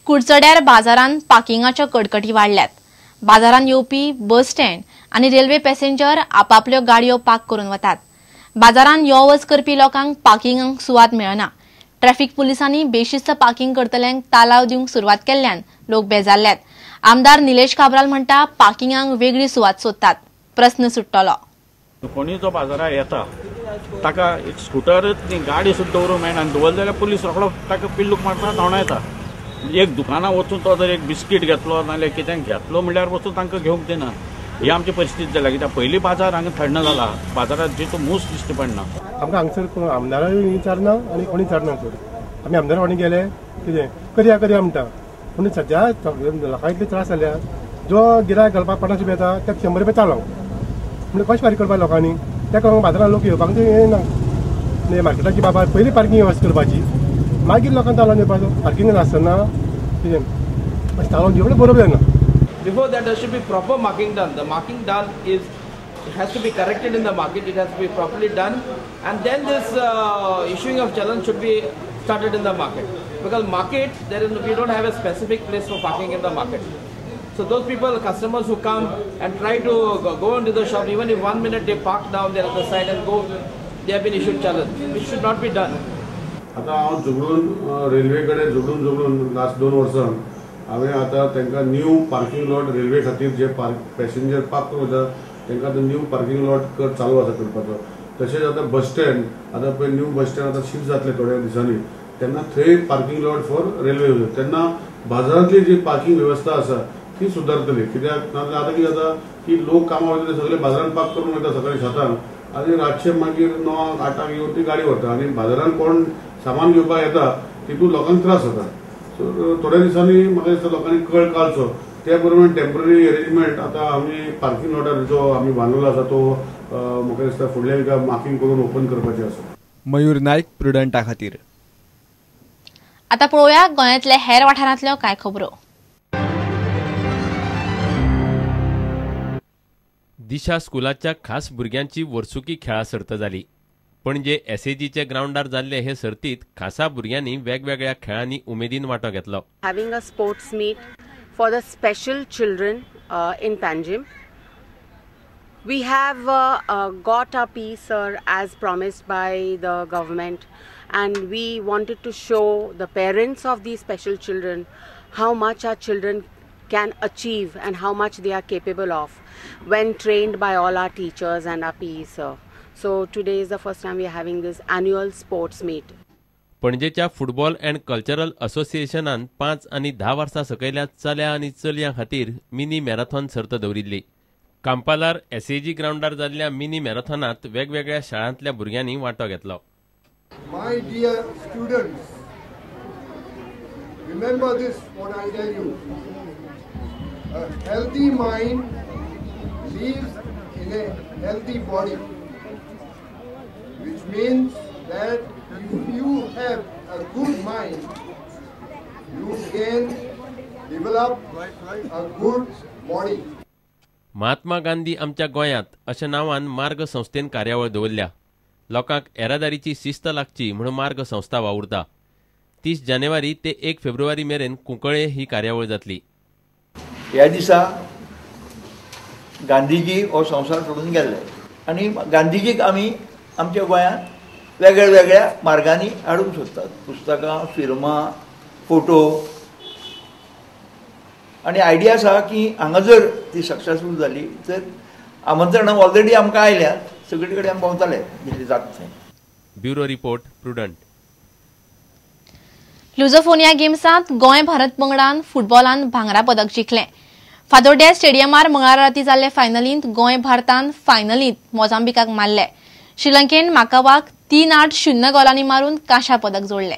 कुडचड्यार बाजारांत पार्किंगाच्यो कडकटी वाडल्यात. बाजारांत येवपी बस स्टँड आनी रेल्वे पॅसेंजर आपापल्यो गाडयो पार्क करून वतात. बाजारांत यो वच करपी लोकांक पार्किंगाक सुवात मेळना. ट्रॅफिक पुलिसांनी बेशिस्त पार्किंग करतल्यांक तालाव दिवंक सुरवात केल्ल्यान लोक बेजारल्यात. आमदार निलेश काब्राल म्हणटा पार्किंगाक वेगळी सुवात सोदतात. प्रस्न सुट्टलो. कोणी जो बाजारात येता ताका एक स्कूटर गाडी सुद्धा दवरूंक मेळना आनी दवरले जाल्यार पुलीस रोखडो ताका पिल्लूक मारता धांवडायता. एक दुकानां वचून तो जर एक बिस्कीट घेतलो नाजाल्यार कितें घेतलो म्हणल्यार वचून तांकां घेवंक दिना. ही आमची परिस्थिती जाल्या. कित्याक पयलीं बाजार हांगा थंड जाला. बाजारात जितू मूस दिश्टी पडना. आमकां हांगसर आमदाराय विचारना आनी कोणी विचारना. आमी आमदार वाणी गेले कितें करया म्हणटा. पूण सद्या लोकांक इतले त्रास जाल्या. जो गिरायक घालपाक 50 रुपया येता ताका 100 रुपया चालू. म्हणजे कशें फारीक करपा लोकांनी. ताका बाजारांत लोक येवपाक येना. मार्केटाची बाबा पयलीं पार्किंग वेवस्था करपाची मागीर लोकांक तालोवन येवपाचो. पार्किंग नासतना कितें तालोवन दिवप बरोबर जायना. Before that, there should be proper marking done. The marking done it has to be corrected in the market. It has to be properly done, and then this issuing of challan should be started in the market. Because market, we don't have a specific place for parking in the market. So those people, customers who come and try to go into the shop, even if 1 minute they park down there at the side and go, they have been issued challan, which should not be done. आता हांव झगडून railway कडेन झगडून last 2 वर्सां हांवें आतां तांकां new parking lot railway खातीर जे passenger park करून वता तांकां न्यू पार्किंग लॉट चालू आसा करपाचो. तशेंच आतां बस स्टँड आतां पळय न्यू बस स्टँड आतां शिफ्ट जातले थोड्या दिसांनी तेन्ना थंय parking lot for railway user. तेन्ना बाजारांतली जी पार्किंग वेवस्था आसा ती सुदारतली. कित्याक नाजाल्यार आतां कितें जाता की लोक कामां वयतले सगळे बाजारांत पार्क करून वयता सकाळीं 7 आनी रातचे मागीर 9-8 येवन ती गाडी व्हरता आनी बाजारांत कोण सामान घेवपाक येता तितून लोकांक त्रास जाता. सो थोड्या दिसांनी म्हाका दिसता लोकांनी कळ काडचो. त्या बरोबर टेम्पररी अरेंजमेंट आतां आमी पार्किंग लॉटार जो आमी बांदलेलो आसा तो म्हाका दिसता फुडल्या विका मार्किंग करून ओपन करपाचें आसा. मयूर नायक, प्रुडंटा खातीर. आता पळोवया गोंयांतल्या हेर वाठारांतल्यो कांय खबरो. दिशा स्कुलाच्या खास भुरग्यांची वर्सुकी खेळा सर्त जाली. पणजे एसएजीच्या ग्राउंडार जाल्ले हे सर्तीत खासा भुरग्यांनी वेगवेगळ्या खेळांनी उमेदीन वांटो घेतलो. Having a sports meet for the special children in Panjim. We have got our piece as promised by the government, and we wanted to show the parents of these special children how much our children can achieve and how much they are capable of when trained by all our teachers and our PE sir. So today is the first time we are having this annual sports meet. पणजेच्या football and cultural असोसिएशनान 5 आनी 10 वर्सां सकयल्या चल्या आनी चलयां खातीर mini marathon सर्त दवरिल्ली. कांपालार एसएजी ग्राउंडार जाल्ल्या मिनी मॅरेथॉनात वेगवेगळ्या शाळांतल्या भुरग्यांनी वांटो घेतलो. My dear students, remember this what I tell you. A healthy mind lives in a healthy body. Which means that if you have a good mind, you can develop a good body. Mahatma Gandhi आमच्या गोंयांत अशा नांवान मार्ग संस्थेन कार्यावळ दवरल्या. लोकांक येरादारीची शिस्त लागची म्हणून मार्ग संस्था वावुरता. 30 जानेवारी ते 1 फेब्रुवारी मेरेन कुंकळे ही कार्यावळ जातली. ह्या दिसा गांधीजी हो संवसार सोडून गेल्ले आनी गांधीजीक आमी आमच्या गोंयांत वेगळ्या मार्गांनी हाडूंक सोदतात. पुस्तकां, फिल्मां, फोटो आनी आयडिया आसा की हांगा जर ती सक्सेसफूल जाली तर आमंत्रणां ऑलरेडी आमकां आयल्यात. सगळे कडेन आमी भोंवताले जितले जाता थंय. Bureau report, Prudent. लुझोफोनिया गेम्सांत गोंय भारत पंगडान फुटबॉलांत भांगरा पदक जिखलें. फादोड्या स्टेडियमार मंगळारा रातीं जाल्ले फायनलींत गोंय भारतान फायनलींत मोजांबिकाक मारले. श्रीलंकेन माकावाक 3-8-0 गोलांनी मारून कांशा पदक जोडले.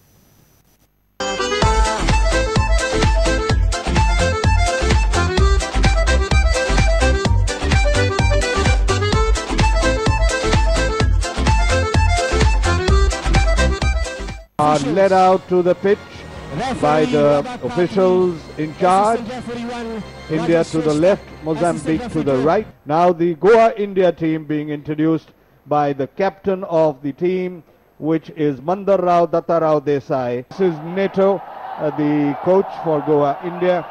Led out to the pitch by the officials in charge. India to the left, Mozambique to the right. Now the Goa India team being introduced by the captain of the team, which is Mandar Rao Dattarao Desai. This is Neto the coach for Goa, India.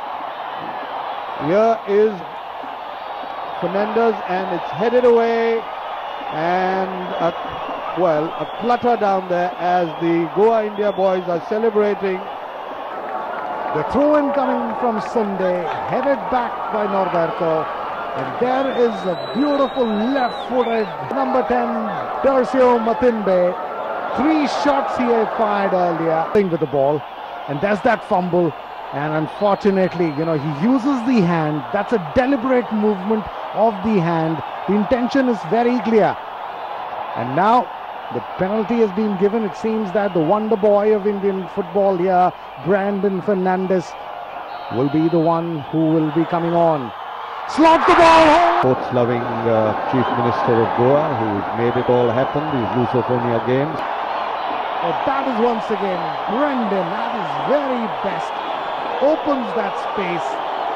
Here is Fernandez, and it's headed away, and a clutter down there as the Goa India boys are celebrating. The throw-in coming from Sunday, headed back by Norberto, and there is a beautiful left-footed number 10, Tercio Matimbe. 3 shots he had fired earlier with the ball, and there's that fumble, and unfortunately, he uses the hand. That's a deliberate movement of the hand. The intention is very clear, and now the penalty has been given. It seems that the wonder boy of Indian football here, Brandon Fernandez, will be the one who will be coming on. Slot the ball home! Sports-loving Chief Minister of Goa, who's made it all happen, these Lusophonia games. Oh, that is once again Brendan at his very best. Opens that space.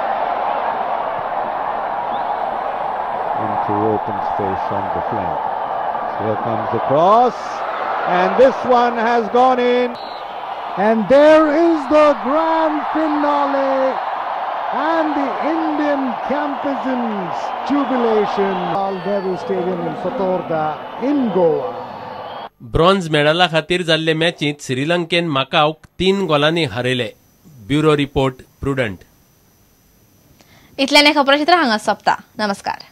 Into open space on the flank. Here comes the cross, and this one has gone in. And there is the grand finale, and the Indian campesins' jubilation. Al Nehru Stadium in Fatorda in Goa. Bronze मेडला खातीर जाल्ले मॅचींत श्रीलंकेन माकावक 3 गोलांनी हारयले. Bureau report Prudent. इतल्यान खबराचित्र हांगा सोंपता. नमस्कार.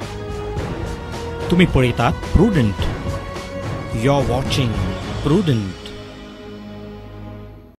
तुम्ही पळयतात Prudent. You are watching prudent.